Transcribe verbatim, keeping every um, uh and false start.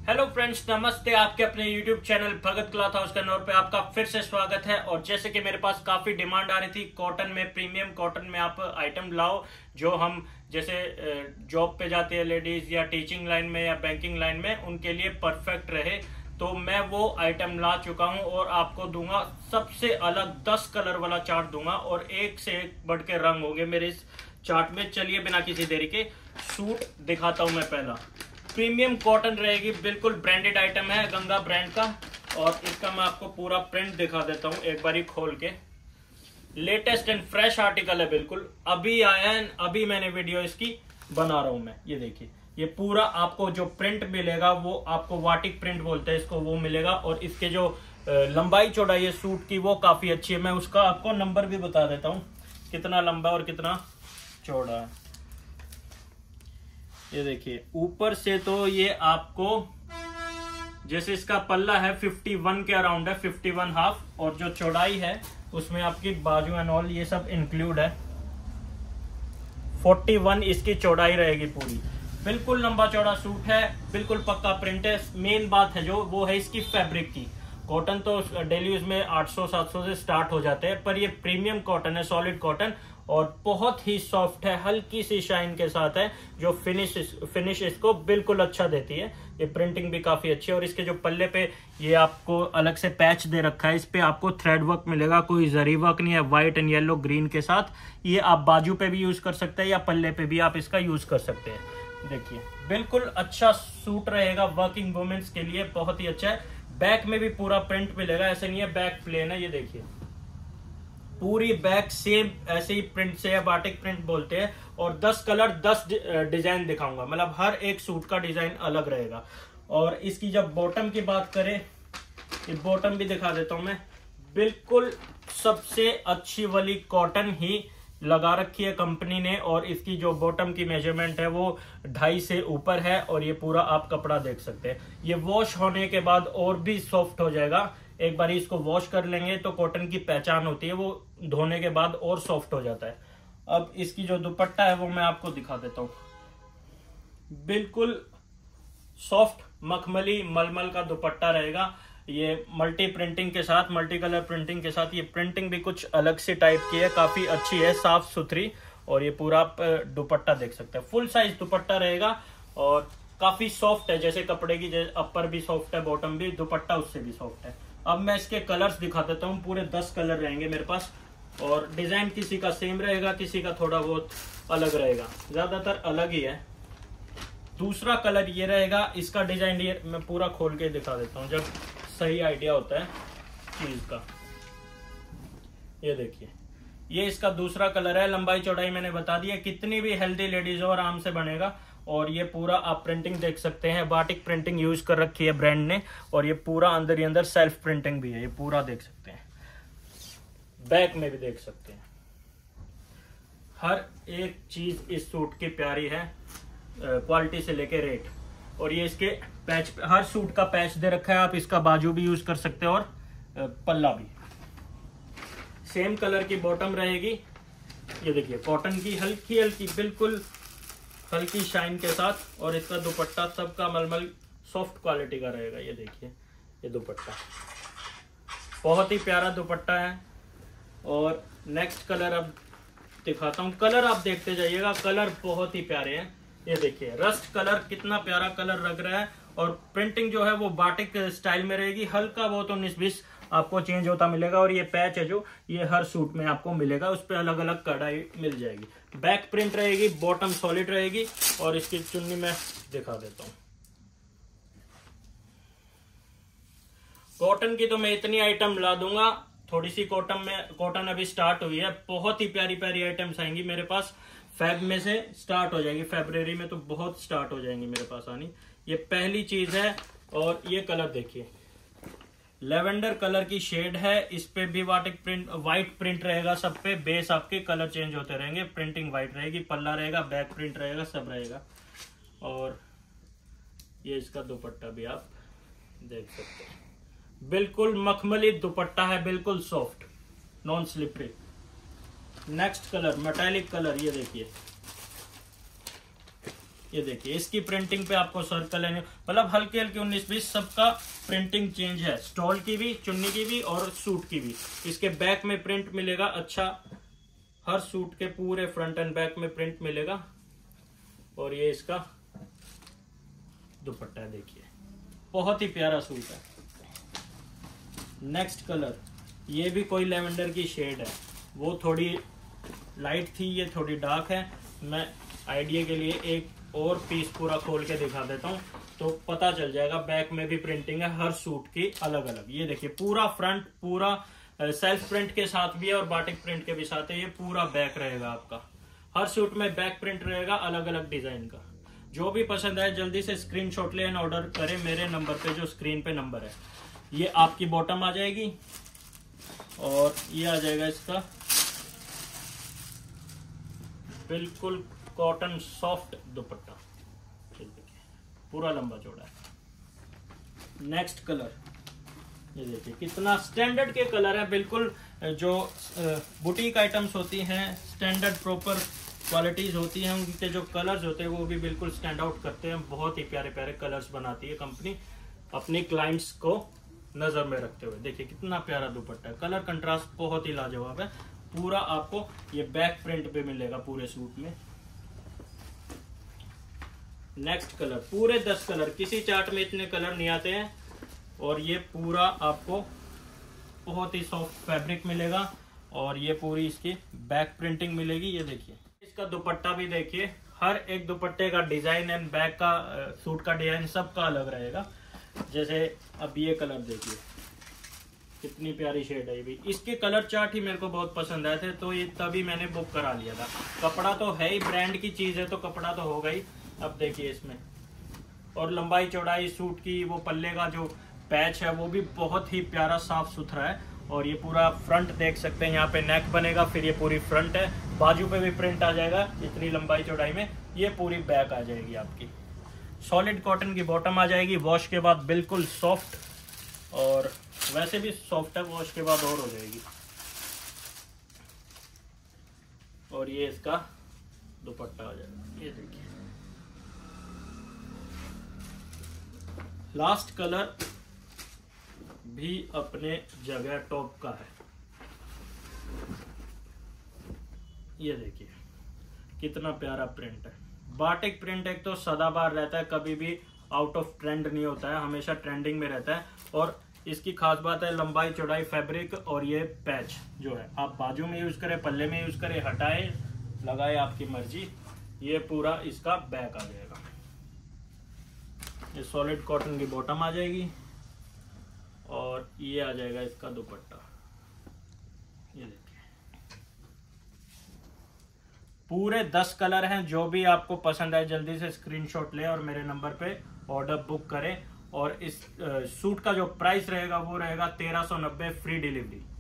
Hello friends, नमस्ते। आपके अपने YouTube channel Bhagat cloth house Kannaur पे आपका फिर से स्वागत है। और जैसे कि मेरे पास काफी डिमांड आ रही थी कॉटन में, प्रीमियम कॉटन में आप आइटम लाओ जो हम जैसे जॉब पे जाते हैं लेडीज या टीचिंग लाइन में या बैंकिंग लाइन में, उनके लिए परफेक्ट रहे। तो मैं वो आइटम ला चुका हूं और आपको दूंगा सबसे अलग दस कलर वाला चार्ट दूंगा और एक से एक बढ़ के रंग होंगे मेरे इस चार्ट में। चलिए बिना किसी देरी के सूट दिखाता हूं मैं। पहला प्रीमियम कॉटन रहेगी, बिल्कुल ब्रांडेड आइटम है, गंगा ब्रांड का। और इसका मैं आपको पूरा प्रिंट दिखा देता हूं एक बारी खोल के। लेटेस्ट एंड फ्रेश आर्टिकल है, बिल्कुल अभी आया है, अभी मैंने वीडियो इसकी बना रहा हूं मैं। ये देखिए, ये पूरा आपको जो प्रिंट मिलेगा वो आपको वाटिक प्रिंट बोलते हैं इसको, वो मिलेगा। और इसके जो लंबाई चौड़ाई है सूट की वो काफी अच्छी है। मैं उसका आपको नंबर भी बता देता हूँ, कितना लंबा और कितना चौड़ा है। ये देखिए, ऊपर से तो ये आपको जैसे इसका पल्ला है इक्यावन के अराउंड है, इक्यावन हाफ, और जो चौड़ाई है उसमें आपकी बाजू एंड ऑल ये सब इंक्लूड है। इकतालीस इसकी चौड़ाई रहेगी पूरी। बिल्कुल लंबा चौड़ा सूट है, बिल्कुल पक्का प्रिंट है। मेन बात है जो वो है इसकी फैब्रिक की। कॉटन तो डेली यूज में आठ सौ सात सौ से स्टार्ट हो जाते हैं, पर ये प्रीमियम कॉटन है, सॉलिड कॉटन, और बहुत ही सॉफ्ट है, हल्की सी शाइन के साथ है, जो फिनिश फिनिश इसको बिल्कुल अच्छा देती है। ये प्रिंटिंग भी काफी अच्छी है। और इसके जो पल्ले पे ये आपको अलग से पैच दे रखा है, इस पे आपको थ्रेड वर्क मिलेगा, कोई जरी वर्क नहीं है। व्हाइट एंड येलो ग्रीन के साथ ये आप बाजू पे भी यूज कर सकते हैं या पल्ले पे भी आप इसका यूज कर सकते हैं। देखिए, बिल्कुल अच्छा सूट रहेगा वर्किंग वुमेन्स के लिए, बहुत ही अच्छा है। बैक में भी पूरा प्रिंट मिलेगा, ऐसे नहीं है बैक प्लेन है। ये देखिए, पूरी बैक सेम ऐसे ही प्रिंट से है, बाटिक प्रिंट बोलते हैं। और दस कलर दस डिजाइन दिखाऊंगा, मतलब हर एक सूट का डिजाइन अलग रहेगा। और इसकी जब बॉटम की बात करें, ये बॉटम भी दिखा देता हूं मैं। बिल्कुल सबसे अच्छी वाली कॉटन ही लगा रखी है कंपनी ने। और इसकी जो बॉटम की मेजरमेंट है वो ढाई से ऊपर है। और ये पूरा आप कपड़ा देख सकते हैं। ये वॉश होने के बाद और भी सॉफ्ट हो जाएगा। एक बार इसको वॉश कर लेंगे तो कॉटन की पहचान होती है, वो धोने के बाद और सॉफ्ट हो जाता है। अब इसकी जो दुपट्टा है वो मैं आपको दिखा देता हूं। बिल्कुल सॉफ्ट मखमली मलमल का दुपट्टा रहेगा। ये मल्टी प्रिंटिंग के साथ, मल्टी कलर प्रिंटिंग के साथ, ये प्रिंटिंग भी कुछ अलग से टाइप की है, काफी अच्छी है, साफ सुथरी। और ये पूरा आप दुपट्टा देख सकते हैं, फुल साइज दुपट्टा रहेगा और काफी सॉफ्ट है। जैसे कपड़े की अपर भी सॉफ्ट है, बॉटम भी, दुपट्टा उससे भी सॉफ्ट है। अब मैं इसके कलर्स दिखा देता हूँ। पूरे दस कलर रहेंगे मेरे पास। और डिजाइन किसी का सेम रहेगा, किसी का थोड़ा बहुत अलग रहेगा, ज्यादातर अलग ही है। दूसरा कलर ये रहेगा, इसका डिजाइन ये मैं पूरा खोल के दिखा देता हूँ जब सही आइडिया होता है चीज का। ये देखिए, ये इसका दूसरा कलर है। लंबाई चौड़ाई मैंने बता दी है, कितनी भी हेल्दी लेडीज हो आराम से बनेगा। और ये पूरा आप प्रिंटिंग देख सकते हैं, बाटिक प्रिंटिंग यूज कर रखी है ब्रांड ने। और ये पूरा अंदर ही अंदर सेल्फ प्रिंटिंग भी है, ये पूरा देख सकते हैं। बैक में भी देख सकते हैं। हर एक चीज इस सूट की प्यारी है, क्वालिटी से लेके रेट। और ये इसके पैच, हर सूट का पैच दे रखा है, आप इसका बाजू भी यूज कर सकते हैं और पल्ला भी। सेम कलर की बॉटम रहेगी। ये देखिए, कॉटन की हल्की हल्की बिल्कुल हल्की शाइन के साथ। और इसका दुपट्टा सबका मलमल सॉफ्ट क्वालिटी का रहेगा। ये देखिए, ये दुपट्टा बहुत ही प्यारा दुपट्टा है। और नेक्स्ट कलर अब दिखाता हूँ। कलर आप देखते जाइएगा, कलर बहुत ही प्यारे हैं। ये देखिए, रस्ट कलर, कितना प्यारा कलर लग रहा है। और प्रिंटिंग जो है वो बाटिक स्टाइल में रहेगी, हल्का बहुत उन्नीस बीस आपको चेंज होता मिलेगा। और ये पैच है जो ये हर सूट में आपको मिलेगा, उस पर अलग अलग कढ़ाई मिल जाएगी। बैक प्रिंट रहेगी, बॉटम सॉलिड रहेगी। और इसकी चुन्नी मैं दिखा देता हूँ। कॉटन की तो मैं इतनी आइटम ला दूंगा, थोड़ी सी कॉटन में, कॉटन अभी स्टार्ट हुई है, बहुत ही प्यारी प्यारी आइटम्स आएंगी मेरे पास। फेब में से स्टार्ट हो जाएगी, फरवरी में तो बहुत स्टार्ट हो जाएंगी मेरे पास आनी। ये पहली चीज है। और ये कलर देखिए, लेवेंडर कलर की शेड है। इस पे भी वाटिक प्रिंट, व्हाइट प्रिंट रहेगा सब पे। बेस आपके कलर चेंज होते रहेंगे, प्रिंटिंग व्हाइट रहेगी, पल्ला रहेगा, बैक प्रिंट रहेगा, सब रहेगा। और ये इसका दुपट्टा भी आप देख सकते हैं, बिल्कुल मखमली दुपट्टा है, बिल्कुल soft, non slippery. Next colour metallic colour, ये देखिए, ये देखिए इसकी प्रिंटिंग पे आपको सर्कल है, मतलब हल्के हल्के उन्नीस बीस सबका प्रिंटिंग चेंज है, स्टॉल की भी, चुन्नी की भी और सूट की भी। इसके बैक में प्रिंट मिलेगा अच्छा, हर सूट के पूरे फ्रंट एंड बैक में प्रिंट मिलेगा। और ये इसका दुपट्टा है, देखिए बहुत ही प्यारा सूट है। नेक्स्ट कलर, ये भी कोई लेवेंडर की शेड है, वो थोड़ी लाइट थी, ये थोड़ी डार्क है। मैं आइडिया के लिए एक और पीस पूरा खोल के दिखा देता हूँ तो पता चल जाएगा। बैक में भी प्रिंटिंग है हर सूट की अलग अलग। ये देखिए पूरा फ्रंट पूरा सेल्फ प्रिंट के साथ भी है और बाटिक प्रिंट के भी साथ है। ये पूरा बैक रहेगा आपका, हर सूट में बैक प्रिंट रहेगा अलग अलग डिजाइन का। जो भी पसंद आए जल्दी से स्क्रीनशॉट ले एंड ऑर्डर करें मेरे नंबर पे, जो स्क्रीन पे नंबर है। ये आपकी बॉटम आ जाएगी और ये आ जाएगा इसका बिल्कुल कॉटन सॉफ्ट दुपट्टा, पूरा लंबा चौड़ा है। नेक्स्ट कलर, ये देखिए कितना स्टैंडर्ड के कलर है, बिल्कुल जो बुटीक आइटम्स होती हैं, स्टैंडर्ड प्रॉपर क्वालिटीज होती हैं, उनके जो कलर्स होते हैं वो भी बिल्कुल स्टैंड आउट करते हैं। बहुत ही प्यारे प्यारे कलर्स बनाती है कंपनी अपनी क्लाइंट्स को नजर में रखते हुए। देखिए कितना प्यारा दुपट्टा है, कलर कंट्रास्ट बहुत ही लाजवाब है। पूरा आपको ये बैक प्रिंट पे मिलेगा पूरे सूट में। नेक्स्ट कलर, पूरे दस कलर, किसी चार्ट में इतने कलर नहीं आते हैं। और ये पूरा आपको बहुत ही सॉफ्ट फैब्रिक मिलेगा और ये पूरी इसकी बैक प्रिंटिंग मिलेगी। ये देखिए इसका दुपट्टा भी देखिए, हर एक दुपट्टे का डिजाइन एंड बैक का सूट का डिजाइन सबका अलग रहेगा। जैसे अब ये कलर देखिए कितनी प्यारी शेड है ये भी। इसके कलर चार्ट ही मेरे को बहुत पसंद आए थे तो ये तभी मैंने बुक करा लिया था। कपड़ा तो है ही, ब्रांड की चीज है तो कपड़ा तो होगा ही। अब देखिए इसमें और लंबाई चौड़ाई सूट की, वो पल्ले का जो पैच है वो भी बहुत ही प्यारा साफ सुथरा है। और ये पूरा फ्रंट देख सकते हैं, यहाँ पे नेक बनेगा, फिर ये पूरी फ्रंट है, बाजू पे भी प्रिंट आ जाएगा इतनी लंबाई चौड़ाई में। ये पूरी बैक आ जाएगी आपकी, सॉलिड कॉटन की बॉटम आ जाएगी। वॉश के बाद बिल्कुल सॉफ्ट, और वैसे भी सॉफ्ट है, वॉश के बाद और हो जाएगी। और ये इसका दुपट्टा आ जाएगा, ये देखिए। लास्ट कलर भी अपने जगह टॉप का है। ये देखिए कितना प्यारा प्रिंट है। बाटिक प्रिंट एक तो सदाबहार रहता है, कभी भी आउट ऑफ ट्रेंड नहीं होता है, हमेशा ट्रेंडिंग में रहता है। और इसकी खास बात है लंबाई चौड़ाई फैब्रिक और ये पैच जो है, आप बाजू में यूज करें, पल्ले में यूज करें, हटाए लगाए आपकी मर्जी। ये पूरा इसका बैक आ जाएगा। ये सॉलिड कॉटन की बॉटम आ जाएगी और ये आ जाएगा इसका दुपट्टा। ये देखिए पूरे दस कलर हैं। जो भी आपको पसंद आए जल्दी से स्क्रीनशॉट लें और मेरे नंबर पे ऑर्डर बुक करें। और इस सूट का जो प्राइस रहेगा वो रहेगा तेरह सौ नब्बे, फ्री डिलीवरी।